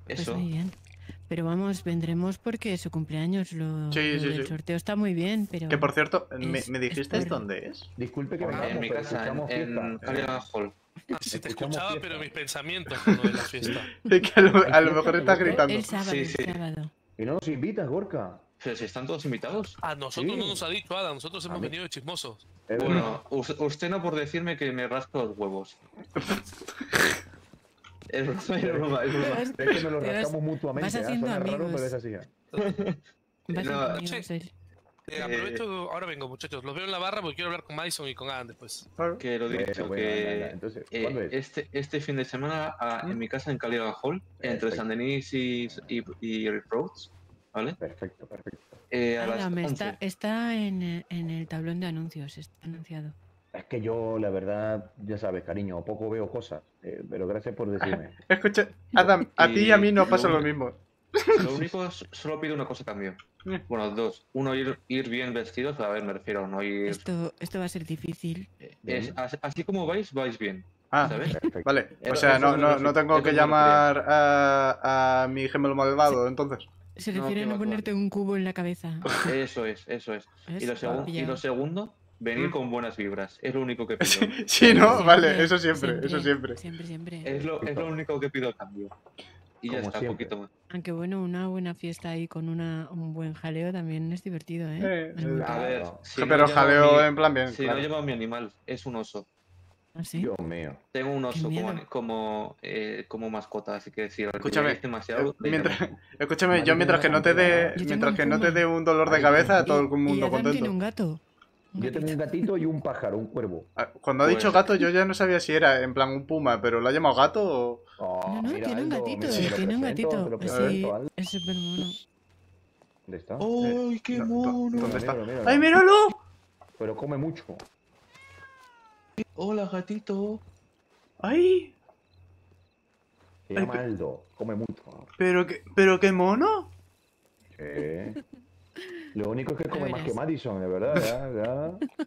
Pues Eso. muy bien. Pero vamos, vendremos porque es su cumpleaños. Sí, sí, El sí. sorteo está muy bien, pero... Que por cierto, es, ¿me es dijisteis por... dónde es? Disculpe que En vengamos, mi pero casa, escuchamos en fiesta. Caliban Hall. Si te Escuchamos escuchaba, fiesta. pero mis pensamientos con lo de la fiesta. Que ¿Hay a lo fiesta, mejor estás Gorka? gritando. El sábado, Sí, el sí. sábado. Y no nos invitas, Gorka. Pero si están todos invitados. A nosotros Sí. no nos ha dicho Adam, nosotros hemos mí- venido de chismosos. Es Bueno, usted no por decirme que me rasco los huevos. Es broma, es broma, es broma. verdad. Es que nos lo Te vas- rascamos mutuamente. vas ¿eh? haciendo Suena raro, amigos. pero es así. Vas No, a che. ser... Aprovecho, ahora vengo muchachos, los veo en la barra porque quiero hablar con Madison y con Adam después. Claro. Que lo dicho, Bueno, que anda. Entonces, ¿cuándo es? este fin de semana en mi casa en Caliban Hall, entre Perfecto. San Denis y Riff Roads, ¿vale? Perfecto, perfecto. A las Adam, 11. está en el tablón de anuncios, está anunciado. Es que yo, la verdad, ya sabes, cariño, poco veo cosas. Pero gracias por decirme. Escucha, Adam, a ti y a mí nos pasa lo lo- mismo. Lo único, solo pido una cosa a cambio. Mm. Bueno, dos. Uno, ir bien vestidos, a ver, me refiero, no ir... Esto va a ser difícil. Así como vais bien, Ah, ¿sabes? Perfecto. vale. O Eso- sea, eso no, me no, refiero- no tengo eso que me llamar a mi gemelo malvado, entonces. Se No, refieren que a va, que ponerte un cubo en la cabeza. Eso es. Y lo, Eso, y lo segundo, venir Mm. con buenas vibras. Es lo único que pido. Sí, ¿no? Siempre, Vale, eso siempre, eso siempre. Siempre. Es lo único que pido a cambio. Y ya Como está, siempre. poquito más. Aunque bueno, una buena fiesta ahí con un buen jaleo también es divertido, ¿eh? Es muy A Claro. ver, Claro. si Pero no llamo a jaleo mi- en plan bien, Si claro. no llamo a mi animal, es un oso. ¿así? Dios mío. Tengo un oso miedo. como mascota, así que si Escúchame, es demasiado, le mientras, llamo. escúchame, Vale, yo mientras que no te dé, Yo tengo mientras un que no te puma. dé un dolor de Vale, cabeza, todo el Y mundo Adam tiene un contento. gato. Un Yo tengo un gatito. gatito y un pájaro, un cuervo. Ah, cuando ha dicho Pues- gato, yo ya no sabía si era en plan un puma, pero ¿lo ha llamado gato o...? Oh, No, mira, tiene un Aldo, gatito, mira, te lo tiene un presento, te gatito. lo Sí, presento, Aldo. es súper mono. ¿Dónde está? ¡Ay, qué no, mono! ¿Dónde está? Míralo, míralo. ¡Ay, míralo! Pero come mucho. ¡Hola, gatito! ¡Ay! Se llama Aldo, come mucho. Pero qué mono. Sí. Lo único es que come más verás. que Madison, de verdad, ya.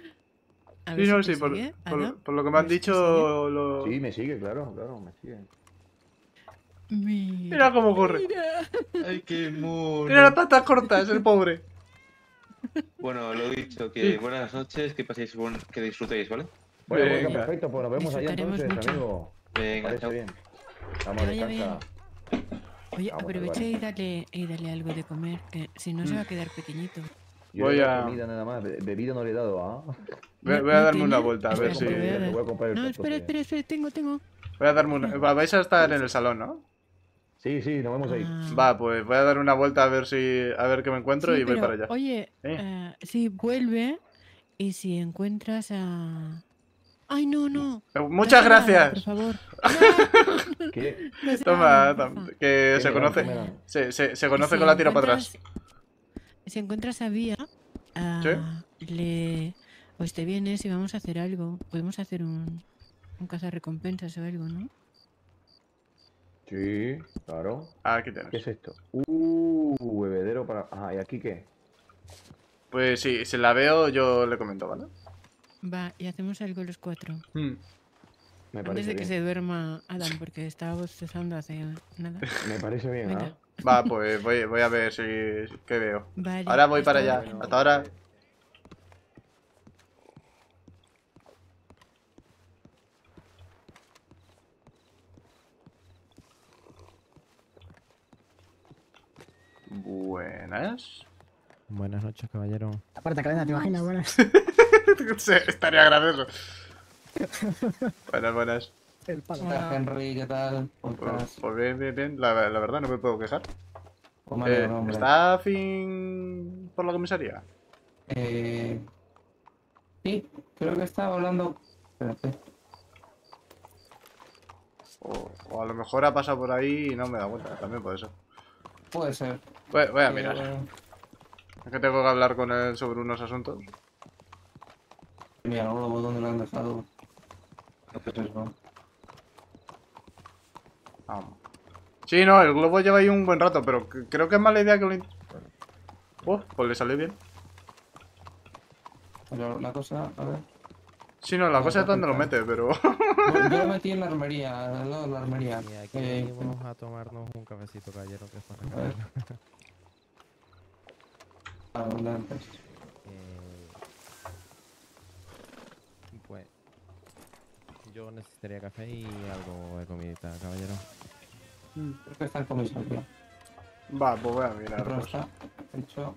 A Sí, ver no, si sí, te sigue, Adam. por lo que me han A ver si te dicho, lo... Sí, me sigue, claro, me sigue. sigue. Mira cómo corre. Mira. ¡Ay, qué mono! Mira las patas cortas, el pobre. Bueno, lo dicho, que buenas noches, que paséis que disfrutéis, ¿vale? Bueno, Venga. venga, perfecto, pues nos vemos allá Disfrutaremos entonces, mucho. amigo. Venga, Parece chao. bien. Vamos, Que vaya descansa. Oye, Vamos, aprovecha Álvaro. y dale algo de comer, que si no se va a quedar pequeñito. Yo Voy le he dado a- comida nada más, bebida no le he dado, ¿ah? Voy a No darme tiene. una vuelta, a ver Espera, si... que voy a dar. Le voy a comprar el No, plato, espera, sí. tengo. Voy a darme una... Vais a estar en el salón, ¿no? Sí, sí, nos vemos ahí. Ah. Va, pues voy a dar una vuelta a ver a ver qué me encuentro Sí, y voy pero, para allá. Oye, sí, vuelve y si encuentras a... ¡Ay, no! Muchas No hagas nada, gracias. por favor. ¿Qué? No se Toma, hagan, porfa. que ¿Qué se me dan? conoce. ¿Qué me dan? Se conoce Si con la tira para atrás. Si encuentras a Vía, pues te vienes y vamos a hacer algo. Podemos hacer un cazarrecompensas o algo, ¿no? Sí, claro. Ah, aquí ¿Qué tienes. es esto? Bebedero para... Ah, ¿y aquí qué? Pues sí, si la veo yo le comento, ¿vale? Va, y hacemos algo los cuatro. Hmm. Me Antes parece de que bien. se duerma Adam, porque estaba bostezando hace nada. Me parece bien, Venga. ¿ah? Va, pues voy a ver si qué veo. Vale, Ahora voy hasta para allá. ahora. Hasta ahora. Buenas. Buenas noches, caballero. Aparte, cadena, ¿te imaginas? Bueno, Sí, estaría gracioso. Buenas. el palo. Hola, Henry, ¿qué tal? ¿Cómo estás? Pues bien. La verdad no me puedo quejar. Pues me alegro, hombre. ¿Está fin por la comisaría? Sí, creo que estaba hablando. Espérate. O a lo mejor ha pasado por ahí y no me da cuenta. También puede ser. Puede ser. Voy a mirar. Eh, Es que tengo que hablar con él sobre unos asuntos. Mira, el globo, ¿dónde lo han dejado? No sé eso. Vamos. Sí, no, el globo lleva ahí un buen rato, pero creo que es mala idea que lo... Pues le salió bien. Pero la cosa, a ver. Sí, no, la cosa es donde lo mete, pero... Bueno, yo lo metí en la armería, al lado de la armería. Y aquí venimos a tomarnos un cafecito, caballero, que es para A ver. recogerlo. Adelante. Pues yo necesitaría café y algo de comidita, caballero. Creo que está el comisario. Va, pues voy a mirar. Otro Pues. está hecho.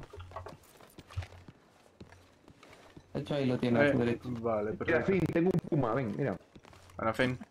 De hecho, ahí lo tiene a su derecha. Vale, Y al perfecto. fin, tengo un puma, ven, mira. Bueno, en fin.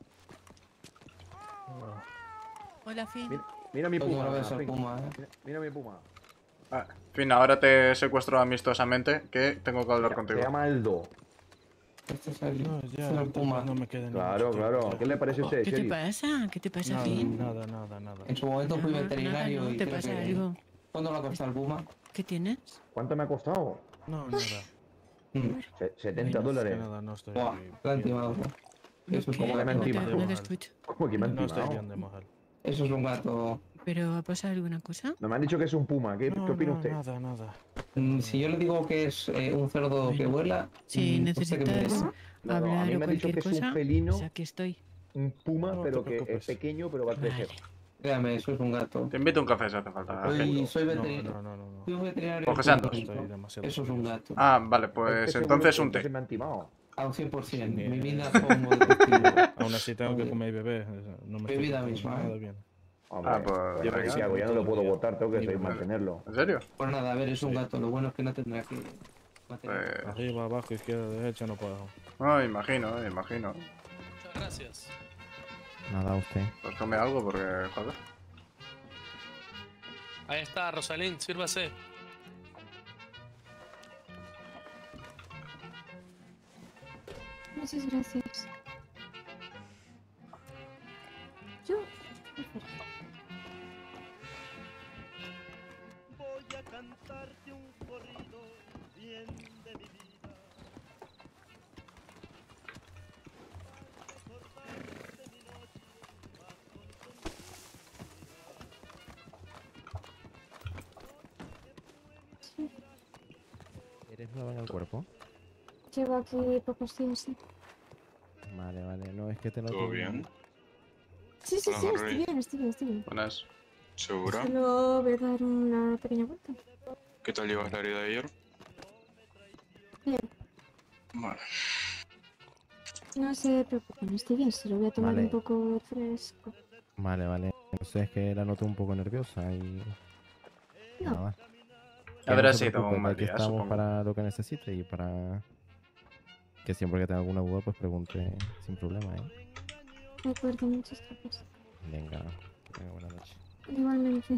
Hola, Finn. Mira mi Oye, puma. no ves el Fin. puma, Mira mi puma. Ah, en fin, ahora te secuestro amistosamente, que tengo que hablar Se contigo. llama Aldo. Este es el, No, este ya, es el puma. no me queda ni Claro, mucho tiempo, claro. ya. ¿Qué le parece a usted, ¿Qué te sheriff? pasa? ¿Qué te pasa, Nada, Finn? nada. En su momento fui Nada, veterinario nada, ¿no? y ¿Te creo pasa que... algo? ¿Cuándo le ha costado el puma? ¿Qué tienes? ¿Cuánto me ha costado? No, nada. Mm. 70 Que dólares. nada, no estoy Buah, la han bien. timado. Eso es ¿Qué? como que me han No te- timado. no te escucho. ¿Cómo que me han No estoy timado? bien de mojar. Eso es un gato. ¿Pero ha pasado alguna cosa? No me han dicho que es un puma. ¿Qué opina usted? Nada. Si yo le digo que es un cerdo que Bueno, vuela, si ¿usted qué me necesitas dice? No, a hablar mí o me han dicho cualquier que es un cosa, felino, pues aquí estoy. un puma, No te pero que es preocupes. pequeño, pero va a crecer. Vale. Créame, eso es un gato. Te invito a un café si hace falta. Soy No, veterinario. no. Fui un veterinario. Jorge Santos. público. Estoy demasiado Eso es un curioso. gato. Ah, vale, Estoy pues seguro entonces que un entonces té. me han timado. A un 100%. Ni- Mi vida como detective. Aún así tengo que Oye, comer y beber. No me mi estoy vida portando misma, nada bien. Hombre, Ah, pues, ya venga. ¿qué hago? Ya no lo puedo votar, tengo que Ni seguir nada. mantenerlo. ¿En serio? Pues nada, a ver, es un Sí. gato. Lo bueno es que no tendrá que mantener. Pues... Arriba, abajo, izquierda, derecha, no puedo. No, imagino. Muchas gracias. Nada, usted. Pues come algo porque, joder. Ahí está, Rosalín, sírvase. Muchas gracias. Yo... ¿Eres nueva en el cuerpo? Llevo aquí pocos días, sí. Vale. No, es que te noto... ¿Todo bien? Sí, Hola, estoy Harry. bien, estoy bien. Buenas. ¿Segura? Solo voy a dar una pequeña vuelta. ¿Qué tal llevas la herida de ayer? Bien, Vale. no se preocupen, estoy bien, se lo voy a tomar Vale. un poco fresco. Vale. Entonces es que la noto un poco nerviosa y... No. Nada. Habrá no se sido preocupe, un mal aquí día, estamos supongo. para lo que necesite y para... Que siempre que tenga alguna duda, pues pregunte sin problema, ¿eh? De acuerdo, muchas gracias. Venga, buenas noches. Igualmente.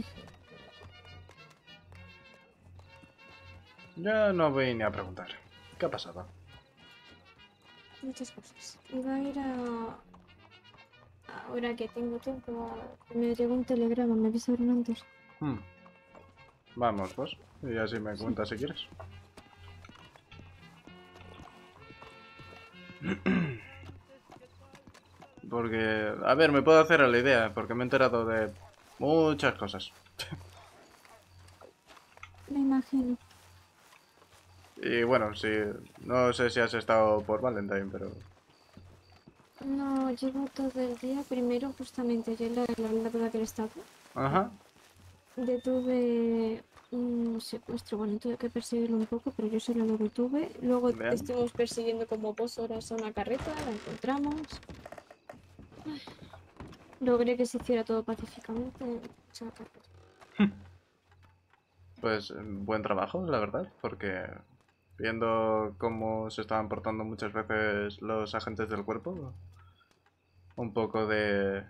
Yo no voy ni a preguntar. ¿Qué ha pasado? Muchas cosas. Iba a ir a... Ahora que tengo tiempo, me llegó un telegrama, me avisaron antes. Vamos, pues. Y así me cuentas si quieres. Porque, a ver, me puedo hacer a la idea, porque me he enterado de muchas cosas. Me imagino. Y bueno, sí, no sé si has estado por Valentine, pero... No, llevo todo el día. Primero, justamente ayer, la verdad que estaba. Ajá. Detuve un secuestro, bueno, tuve que perseguirlo un poco, pero yo solo lo detuve. Luego Bien. estuvimos persiguiendo como 2 horas a una carreta, la encontramos. Ay, logré que se hiciera todo pacíficamente. Echó la carreta. Pues buen trabajo, la verdad, porque viendo cómo se estaban portando muchas veces los agentes del cuerpo, un poco de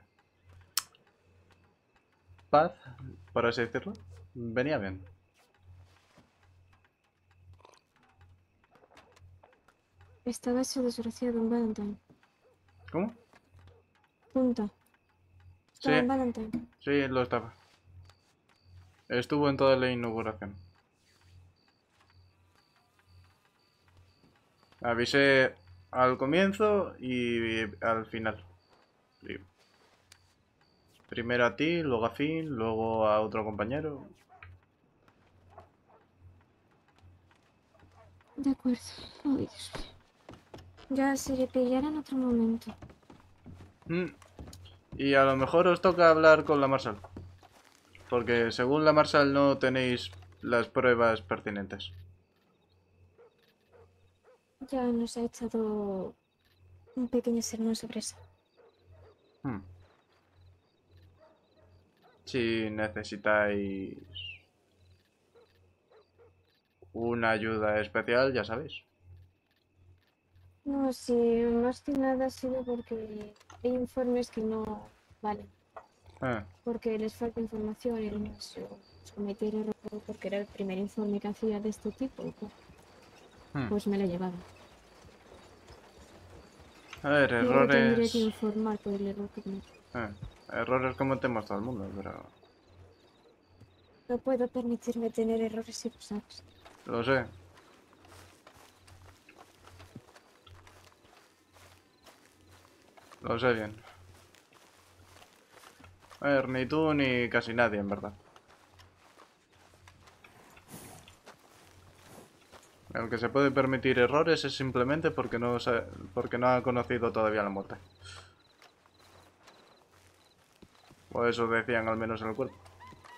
paz, por así decirlo, venía bien. Estaba ese desgraciado en Valentine. ¿Cómo? Punta. Estaba Sí. en Valentine. Sí, lo estaba. Estuvo en toda la inauguración. Avisé al comienzo y al final. Y primero a ti, luego a Finn, luego a otro compañero. De acuerdo. Ay, Dios mío. Ya se le pillará en otro momento. Y a lo mejor os toca hablar con la Marshal. Porque según la Marshal no tenéis las pruebas pertinentes. Ya nos ha echado un pequeño sermón sobre eso. Si necesitáis una ayuda especial, ya sabéis. No, sí, más que nada ha sido porque hay informes que no valen. Porque les falta información y además yo cometí el error porque era el primer informe que hacía de este tipo. Pues me lo he llevado. A ver, Y ahora tendría que errores... informar por el error que cometí. Errores cometemos todo el mundo, pero... No puedo permitirme tener errores y lo sabes. Lo sé. Lo sé bien. A ver, ni tú ni casi nadie, en verdad. El que se puede permitir errores es simplemente porque porque no ha conocido todavía la muerte. O eso decían al menos en el cuerpo.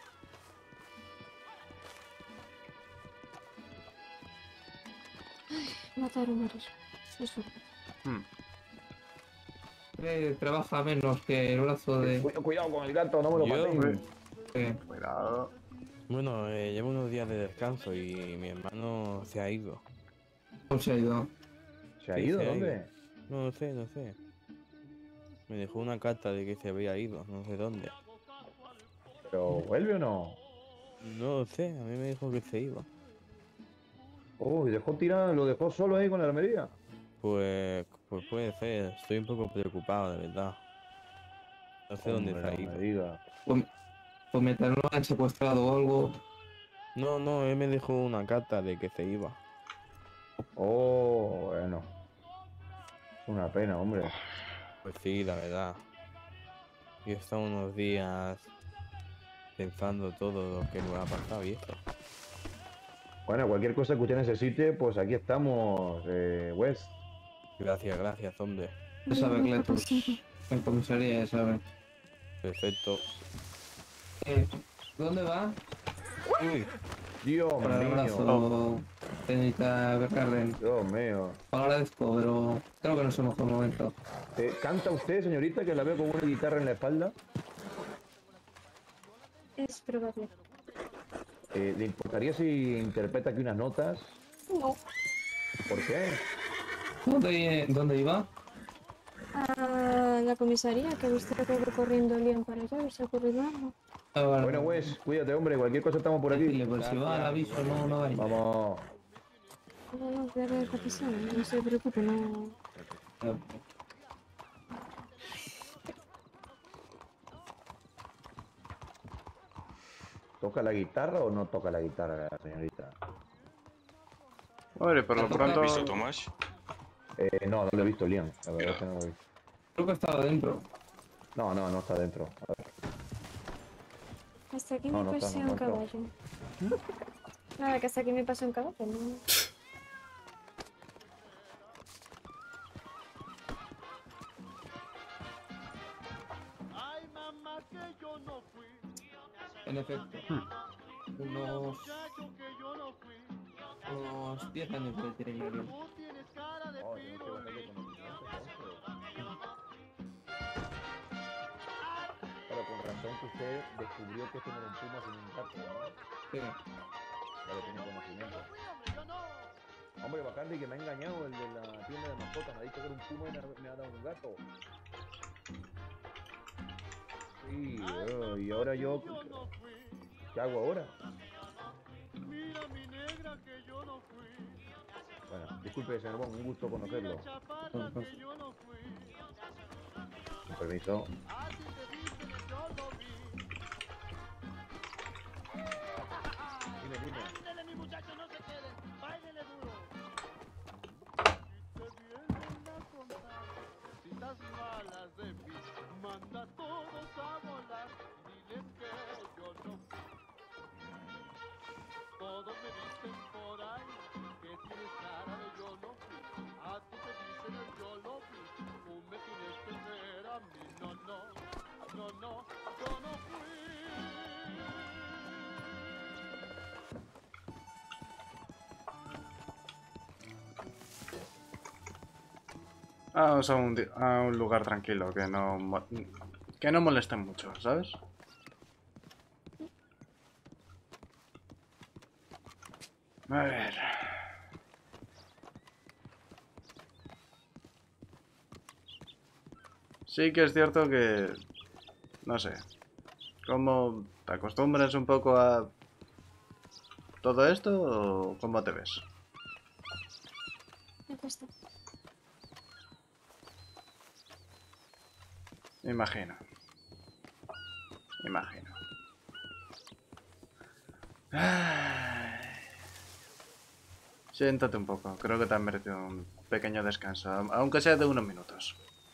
Matar o morir. Eso. Trabaja menos que el brazo de... Cuidado con el gato, no me lo matéis. Cuidado. Bueno, llevo unos días de descanso y mi hermano se ha ido. ¿Cómo se ha ido? ¿Se ha ido? ¿Dónde? No sé, no sé. Me dejó una carta de que se había ido, no sé dónde. ¿Pero vuelve o no? No sé, a mí me dijo que se iba. Oh, y dejó tirado, lo dejó solo ahí con la armería. Pues puede ser, estoy un poco preocupado, de verdad. No sé dónde se ha ido. Me diga. Pues mientras no lo han secuestrado o algo... No, él me dejó una carta de que se iba. Oh, bueno. Una pena, hombre. Pues sí, la verdad. Yo he estado unos días pensando todo lo que nos ha pasado y esto. Bueno, cualquier cosa que usted necesite, pues aquí estamos, Wes. Gracias, hombre. Ya sabe, Cletus. En comisaría, ya sabe. Perfecto. ¿Dónde va? Uy, Dios Para el mío. brazo, señorita Bercarden. Dios mío. Lo agradezco, pero creo que no es el mejor momento. ¿Canta usted, señorita, que la veo con una guitarra en la espalda? Es probable. ¿Le importaría si interpreta aquí unas notas? No. ¿Por qué? ¿Dónde iba? A la comisaría, que he visto que todo corriendo el león para allá, ¿se ha ocurrido algo? Vale. Bueno, Wes, cuídate, hombre, cualquier cosa estamos por aquí. Decirle, pues si va al aviso, no vaya. Vamos. No, voy a ver qué pasa, no se preocupe, no... ¿Toca la guitarra o no toca la guitarra, señorita? Hombre, por lo pronto... ¿Has visto Tomás? No, no lo he visto, Leon. La verdad es que no lo he visto. Creo que estaba dentro. No está dentro. A ver. Hasta aquí No, me no está, pasé no un está. caballo. Nada, que hasta aquí me pasé un caballo, ¿no? En efecto. Unos 10 años de tirar el avión. Claro, con razón que usted descubrió que esto no era un puma sino un gato, ¿no? Sí. Claro, tiene conocimiento. Hombre, Bacardi, que me ha engañado el de la tienda de mascotas. Me ha dicho que era un puma y me ha dado un gato. Sí, y ahora yo... ¿Qué hago ahora? Bueno, disculpe, señor Bon, un gusto conocerlo. Con permiso. Dime. Todos me dicen por ahí que tienes cara de yo no fui. A ti te dicen el Vamos a un lugar tranquilo, que no molesten mucho, ¿sabes? A ver. Sí que es cierto que... No sé. ¿Cómo te acostumbras un poco a todo esto o cómo te ves? Me cuesta. Imagino. Imagino. Ay. Siéntate un poco. Creo que te has merecido un pequeño descanso, aunque sea de unos minutos.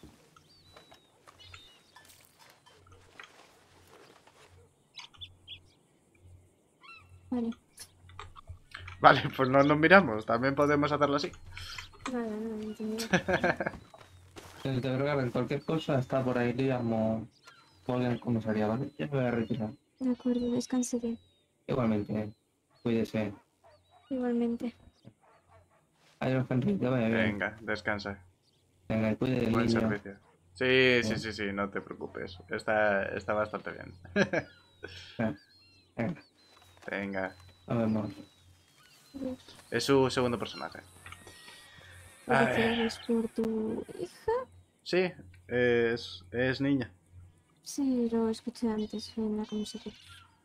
Vale. Vale, pues no nos miramos. También podemos hacerlo así. Nada, no, entendido. De verdad, cualquier cosa está por ahí, Liam o alguien como sería, ¿vale? Ya me voy a retirar. De acuerdo, descanse bien. Igualmente, cuídese. Igualmente. Adiós, Henry, que vaya bien. Venga, descansa. Venga, cuide del Buen niño. servicio. Sí, no te preocupes. Está bastante bien. Venga, Venga. nos vemos. Adiós. Es su segundo personaje. A ver. ¿Felicidades por tu hija? Sí, es niña. Sí, lo escuché antes en la conversación.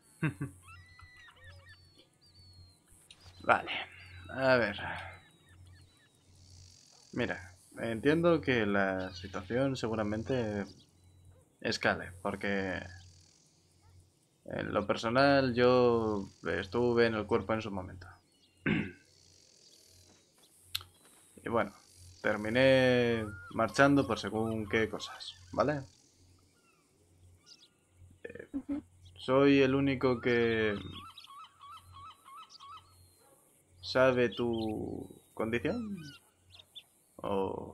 Vale. A ver. Mira, entiendo que la situación seguramente escale, porque en lo personal yo estuve en el cuerpo en su momento. Y bueno, terminé marchando por según qué cosas, ¿vale? Soy el único que sabe tu condición. ¿O...?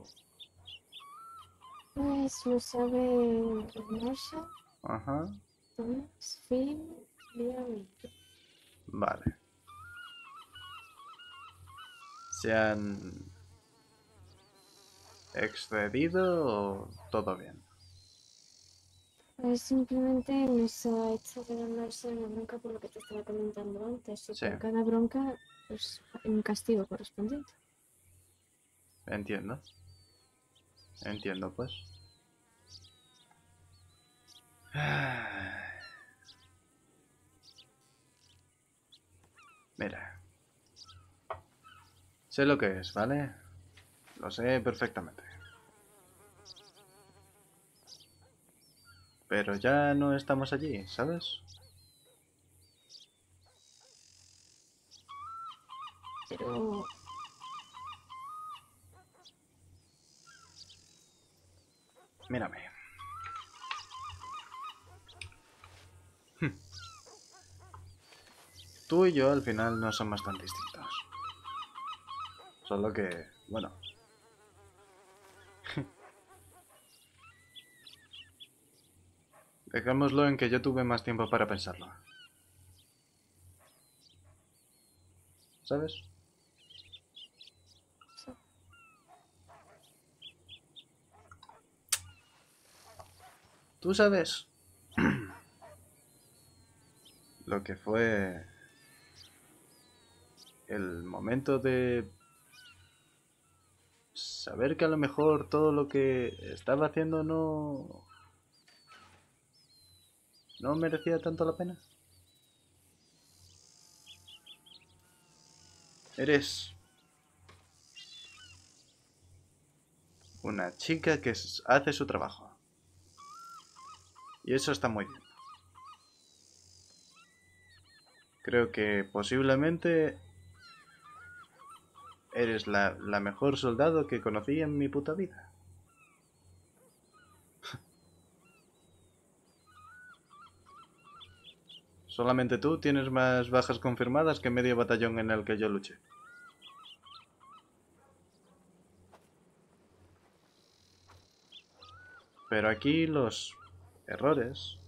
Pues lo sabe Marshall, Ajá. Thomas, Finn, Liam y yo. Vale. ¿Se han excedido o todo bien? Pues simplemente nos ha hecho ganarse una bronca por lo que te estaba comentando antes. Y Sí. por cada bronca, pues hay un castigo correspondiente. Entiendo. Entiendo, pues. Mira. Sé lo que es, ¿vale? Lo sé perfectamente. Pero ya no estamos allí, ¿sabes? Pero Mírame. Tú y yo al final no somos tan distintos. Solo que, bueno. Dejémoslo en que yo tuve más tiempo para pensarlo. ¿Sabes? Tú sabes lo que fue el momento de saber que a lo mejor todo lo que estaba haciendo no merecía tanto la pena. Eres una chica que hace su trabajo. Y eso está muy bien. Creo que posiblemente eres la mejor soldado que conocí en mi puta vida. Solamente tú tienes más bajas confirmadas que medio batallón en el que yo luché. Pero aquí los errores